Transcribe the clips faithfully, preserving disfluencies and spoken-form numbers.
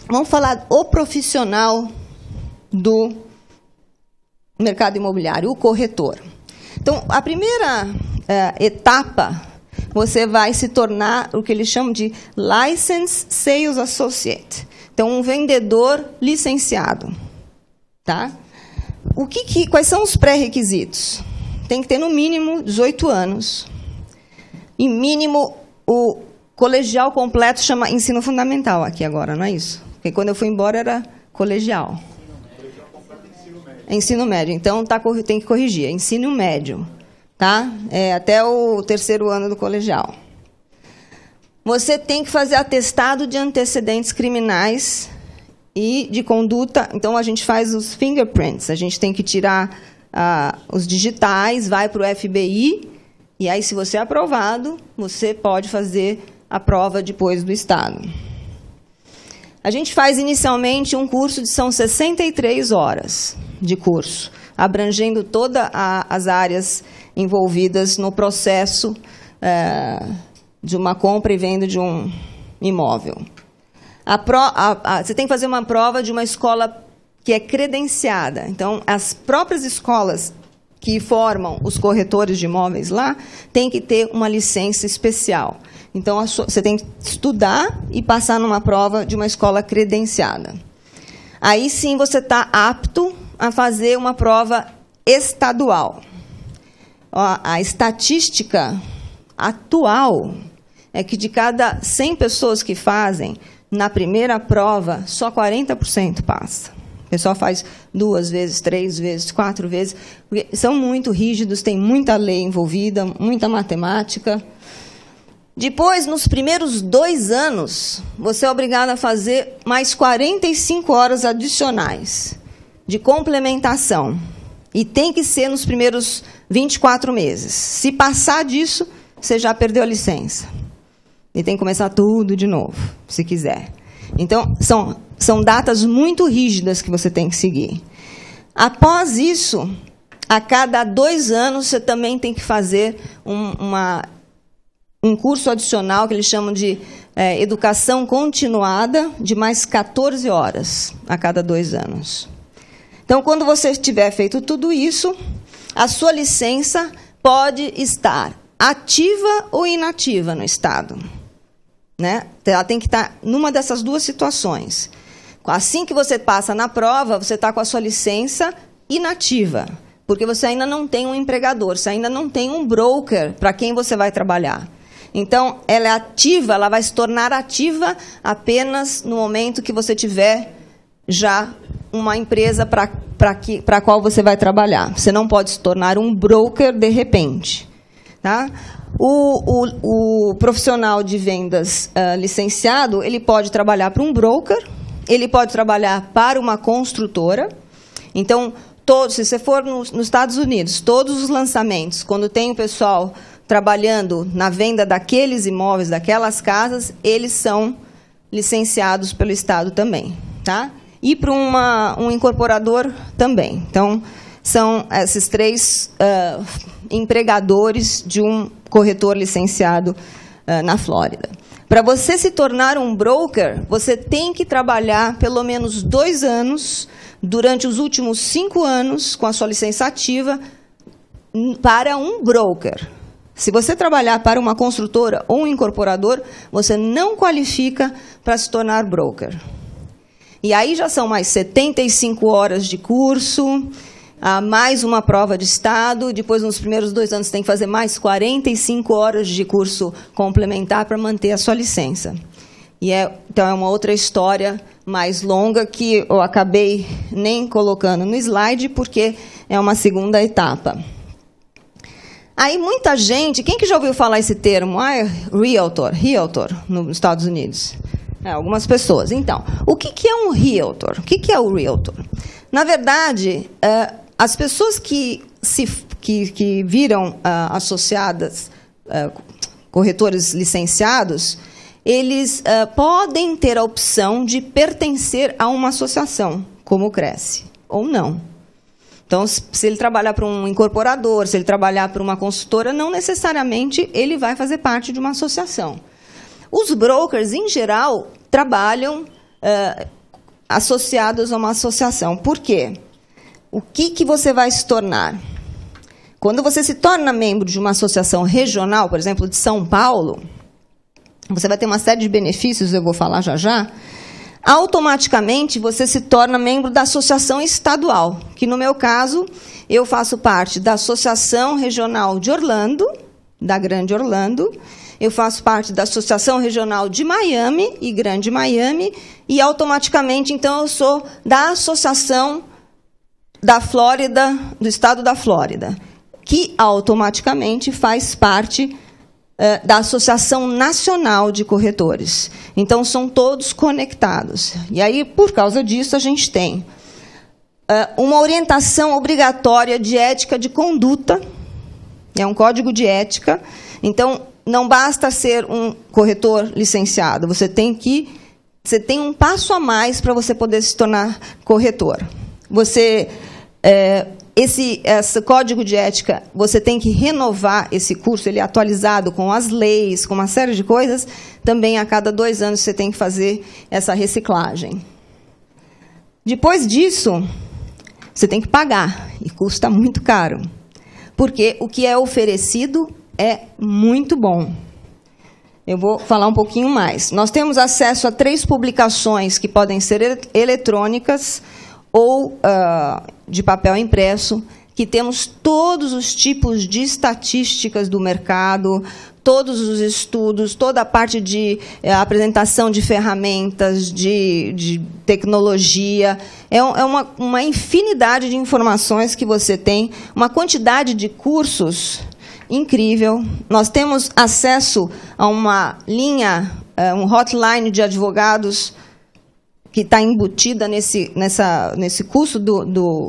vamos falar o profissional do mercado imobiliário, o corretor. Então, a primeira uh, etapa, você vai se tornar o que eles chamam de Licensed Sales Associate. Então, um vendedor licenciado. Tá? O que que, quais são os pré-requisitos? Tem que ter, no mínimo, dezoito anos. E mínimo, o colegial completo chama ensino fundamental aqui agora, não é isso? Porque quando eu fui embora era colegial. É ensino médio, então tá, tem que corrigir. É ensino médio, tá? É até o terceiro ano do colegial. Você tem que fazer atestado de antecedentes criminais e de conduta. Então, a gente faz os fingerprints. A gente tem que tirar ah, os digitais, vai para o F B I, e aí, se você é aprovado, você pode fazer a prova depois do Estado. A gente faz inicialmente um curso de são sessenta e três horas de curso, abrangendo todas as áreas envolvidas no processo é, de uma compra e venda de um imóvel. A pro, a, a, você tem que fazer uma prova de uma escola que é credenciada. Então, as próprias escolas que formam os corretores de imóveis lá têm que ter uma licença especial. Então, você tem que estudar e passar numa prova de uma escola credenciada. Aí sim você está apto a fazer uma prova estadual. Ó, a estatística atual é que de cada cem pessoas que fazem, na primeira prova, só quarenta por cento passa. O pessoal faz duas vezes, três vezes, quatro vezes, porque são muito rígidos, tem muita lei envolvida, muita matemática. Depois, nos primeiros dois anos, você é obrigado a fazer mais quarenta e cinco horas adicionais de complementação. E tem que ser nos primeiros vinte e quatro meses. Se passar disso, você já perdeu a licença. E tem que começar tudo de novo, se quiser. Então, são, são datas muito rígidas que você tem que seguir. Após isso, a cada dois anos, você também tem que fazer um, uma, um curso adicional, que eles chamam de é, educação continuada, de mais quatorze horas a cada dois anos. Então, quando você tiver feito tudo isso, a sua licença pode estar ativa ou inativa no Estado. Né? Ela tem que estar numa dessas duas situações. Assim que você passa na prova, você está com a sua licença inativa, porque você ainda não tem um empregador, você ainda não tem um broker para quem você vai trabalhar. Então, ela é ativa, ela vai se tornar ativa apenas no momento que você tiver já uma empresa para para a qual você vai trabalhar. Você não pode se tornar um broker de repente. Tá? O, o, o profissional de vendas uh, licenciado, ele pode trabalhar para um broker, ele pode trabalhar para uma construtora. Então, todo, se você for no, nos Estados Unidos, todos os lançamentos, quando tem o pessoal trabalhando na venda daqueles imóveis, daquelas casas, eles são licenciados pelo Estado também. Tá? E para uma, um incorporador também. Então, são esses três uh, empregadores de um corretor licenciado uh, na Flórida. Para você se tornar um broker, você tem que trabalhar pelo menos dois anos, durante os últimos cinco anos, com a sua licença ativa, para um broker. Se você trabalhar para uma construtora ou um incorporador, você não qualifica para se tornar broker. E aí já são mais setenta e cinco horas de curso, ah, mais uma prova de Estado, depois nos primeiros dois anos tem que fazer mais quarenta e cinco horas de curso complementar para manter a sua licença. E é, então é uma outra história mais longa que eu acabei nem colocando no slide, porque é uma segunda etapa. Aí muita gente, quem que já ouviu falar esse termo? Ah, é realtor, realtor nos Estados Unidos. É, algumas pessoas. Então, o que, que é um realtor? O que, que é o realtor? Na verdade, uh, as pessoas que, se, que, que viram uh, associadas, uh, corretores licenciados, eles uh, podem ter a opção de pertencer a uma associação, como o Cresce, ou não. Então, se ele trabalhar para um incorporador, se ele trabalhar para uma consultora, não necessariamente ele vai fazer parte de uma associação. Os brokers, em geral, trabalham uh, associados a uma associação. Por quê? O que, que você vai se tornar? Quando você se torna membro de uma associação regional, por exemplo, de São Paulo, você vai ter uma série de benefícios, eu vou falar já já. Automaticamente, você se torna membro da associação estadual, que, no meu caso, eu faço parte da Associação Regional de Orlando, da Grande Orlando, eu faço parte da Associação Regional de Miami e Grande Miami, e, automaticamente, então, eu sou da Associação da Flórida, do Estado da Flórida, que, automaticamente, faz parte da Associação Nacional de Corretores. Então, são todos conectados. E aí, por causa disso, a gente tem uh, uma orientação obrigatória de ética de conduta, é um código de ética. Então, não basta ser um corretor licenciado, você tem que, você tem um passo a mais para você poder se tornar corretor. Você... É, Esse, esse código de ética, você tem que renovar esse curso, ele é atualizado com as leis, com uma série de coisas. Também, a cada dois anos, você tem que fazer essa reciclagem. Depois disso, você tem que pagar, e custa muito caro. Porque o que é oferecido é muito bom. Eu vou falar um pouquinho mais. Nós temos acesso a três publicações que podem ser eletrônicas ou uh, de papel impresso, que temos todos os tipos de estatísticas do mercado, todos os estudos, toda a parte de uh, apresentação de ferramentas, de, de tecnologia. É, é uma, uma infinidade de informações que você tem, uma quantidade de cursos incrível. Nós temos acesso a uma linha, uh, um hotline de advogados que está embutida nesse, nessa, nesse curso do, do,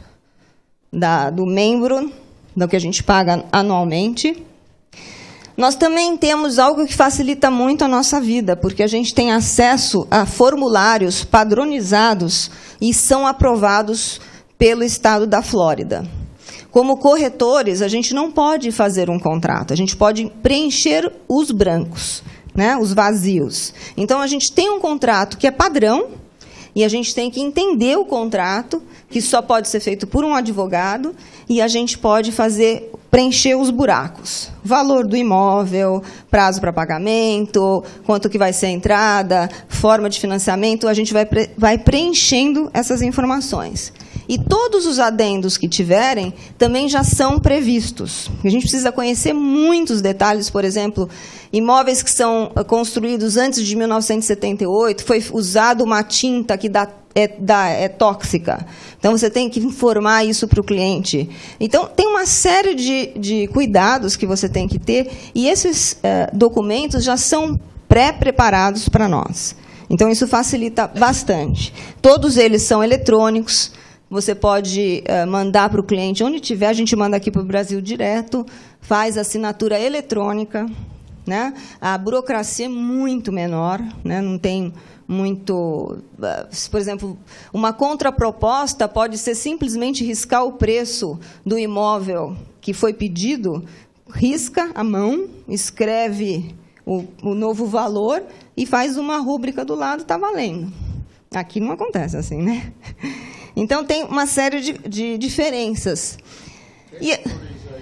da, do membro, do que a gente paga anualmente. Nós também temos algo que facilita muito a nossa vida, porque a gente tem acesso a formulários padronizados e são aprovados pelo Estado da Flórida. Como corretores, a gente não pode fazer um contrato, a gente pode preencher os brancos, né, os vazios. Então, a gente tem um contrato que é padrão e a gente tem que entender o contrato, que só pode ser feito por um advogado, e a gente pode fazer, preencher os buracos. Valor do imóvel, prazo para pagamento, quanto que vai ser a entrada, forma de financiamento, a gente vai, vai preenchendo essas informações. E todos os adendos que tiverem também já são previstos. A gente precisa conhecer muitos detalhes, por exemplo, imóveis que são construídos antes de mil novecentos e setenta e oito, foi usada uma tinta que dá, é, dá, é tóxica. Então, você tem que informar isso para o cliente. Então, tem uma série de, de cuidados que você tem que ter, e esses é, documentos já são pré-preparados para nós. Então, isso facilita bastante. Todos eles são eletrônicos. Você pode uh, mandar para o cliente onde tiver, a gente manda aqui para o Brasil direto, faz assinatura eletrônica, né? A burocracia é muito menor, né? Não tem muito... Uh, por exemplo, uma contraproposta pode ser simplesmente riscar o preço do imóvel que foi pedido, risca a mão, escreve o, o novo valor e faz uma rúbrica do lado, está valendo. Aqui não acontece assim, né? Então, tem uma série de, de diferenças. E, é,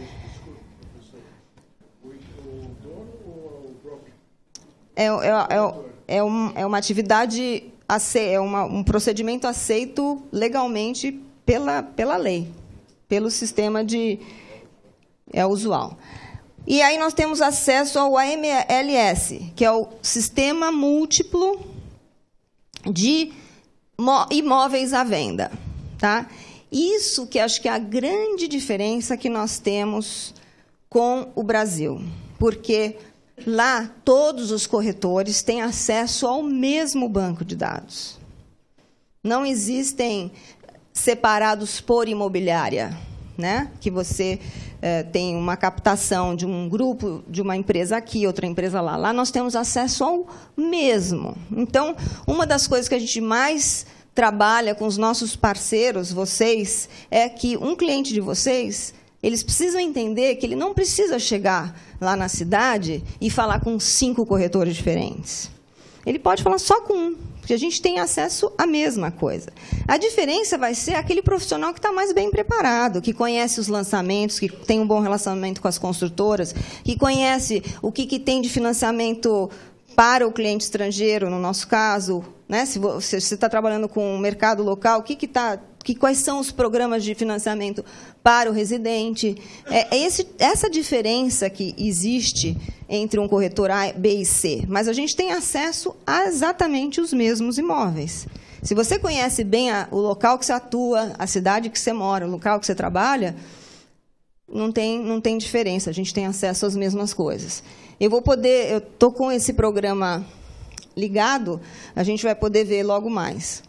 é, é, um, é uma atividade, é uma, um procedimento aceito legalmente pela, pela lei, pelo sistema de... É usual. E aí nós temos acesso ao A M L S, que é o Sistema Múltiplo de Imóveis à Venda. Tá? Isso que acho que é a grande diferença que nós temos com o Brasil. Porque lá todos os corretores têm acesso ao mesmo banco de dados. Não existem separados por imobiliária, né? Que você eh, tem uma captação de um grupo, de uma empresa aqui, outra empresa lá. Lá nós temos acesso ao mesmo. Então, uma das coisas que a gente mais trabalha com os nossos parceiros, vocês, é que um cliente de vocês, eles precisam entender que ele não precisa chegar lá na cidade e falar com cinco corretores diferentes. Ele pode falar só com um. porque a gente tem acesso à mesma coisa. A diferença vai ser aquele profissional que está mais bem preparado, que conhece os lançamentos, que tem um bom relacionamento com as construtoras, que conhece o que, que tem de financiamento para o cliente estrangeiro, no nosso caso, né? Se você está trabalhando com o mercado local, o que que tá, que, quais são os programas de financiamento para o residente? É, é esse, essa diferença que existe entre um corretor A, B e C, mas a gente tem acesso a exatamente os mesmos imóveis. Se você conhece bem a, o local que você atua, a cidade que você mora, o local que você trabalha, não tem, não tem diferença, a gente tem acesso às mesmas coisas. Eu vou poder, eu estou com esse programa ligado, a gente vai poder ver logo mais.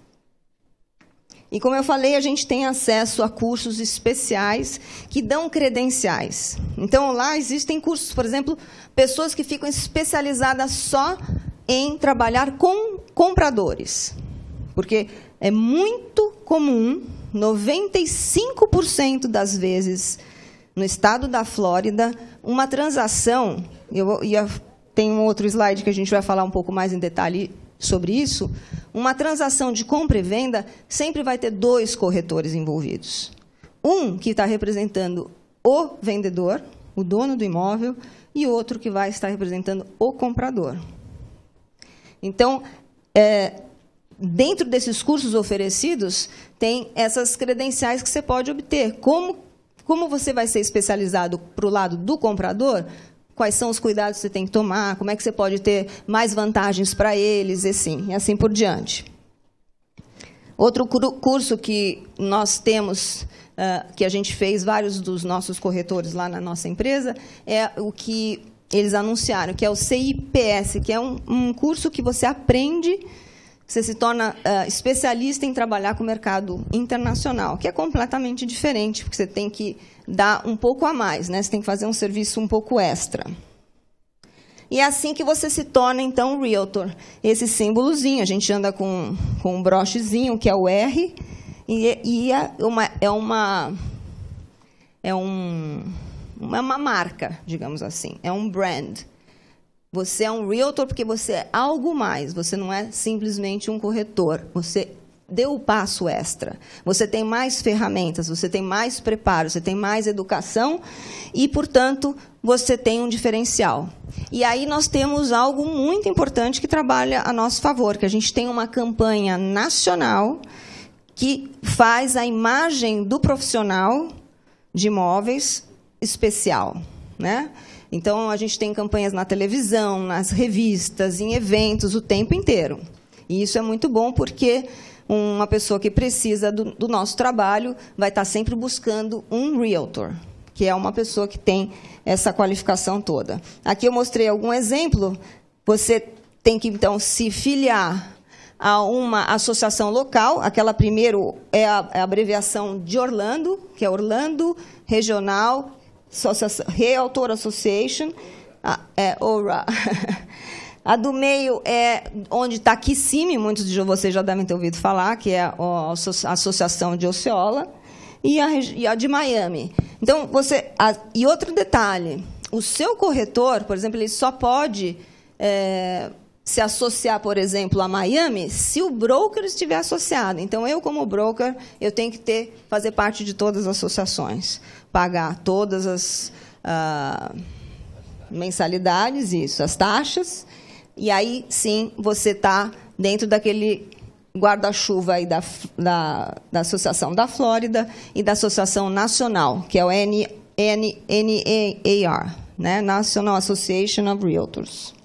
E, como eu falei, a gente tem acesso a cursos especiais que dão credenciais. Então, lá existem cursos, por exemplo, pessoas que ficam especializadas só em trabalhar com compradores. Porque é muito comum, noventa e cinco por cento das vezes, no estado da Flórida, uma transação, eu, eu tem um outro slide que a gente vai falar um pouco mais em detalhe sobre isso, uma transação de compra e venda sempre vai ter dois corretores envolvidos. Um que está representando o vendedor, o dono do imóvel, e outro que vai estar representando o comprador. Então, é, dentro desses cursos oferecidos, tem essas credenciais que você pode obter. Como, como você vai ser especializado para o lado do comprador, quais são os cuidados que você tem que tomar, como é que você pode ter mais vantagens para eles, e assim, e assim por diante. Outro curso que nós temos, uh, que a gente fez, vários dos nossos corretores lá na nossa empresa, é o que eles anunciaram, que é o C I P S, que é um, um curso que você aprende, você se torna uh, especialista em trabalhar com o mercado internacional, que é completamente diferente, porque você tem que dar um pouco a mais, né? Você tem que fazer um serviço um pouco extra. E é assim que você se torna, então, um realtor. Esse símbolozinho, a gente anda com, com um brochezinho, que é o R, e, e é, uma, é, uma, é, um, é uma marca, digamos assim, é um brand. Você é um realtor porque você é algo mais, você não é simplesmente um corretor, você deu o passo extra. Você tem mais ferramentas, você tem mais preparo, você tem mais educação e, portanto, você tem um diferencial. E aí nós temos algo muito importante que trabalha a nosso favor, que a gente tem uma campanha nacional que faz a imagem do profissional de imóveis especial, né? Então, a gente tem campanhas na televisão, nas revistas, em eventos, o tempo inteiro. E isso é muito bom, porque uma pessoa que precisa do, do nosso trabalho vai estar sempre buscando um realtor, que é uma pessoa que tem essa qualificação toda. Aqui eu mostrei algum exemplo. Você tem que, então, se filiar a uma associação local. Aquela primeiro é a, é a abreviação de Orlando, que é Orlando Regional Realtor Association, a, é, ORA. A do meio é onde está Kissimmee, muitos de vocês já devem ter ouvido falar, que é a Associação de Osceola, e a, e a de Miami. Então, você, a, e outro detalhe, o seu corretor, por exemplo, ele só pode é, se associar, por exemplo, a Miami, se o broker estiver associado. Então, eu, como broker, eu tenho que ter, fazer parte de todas as associações, pagar todas as ah, mensalidades, isso, as taxas, e aí, sim, você está dentro daquele guarda-chuva aí da, da, da Associação da Flórida e da Associação Nacional, que é o N N A R, né? National Association of Realtors.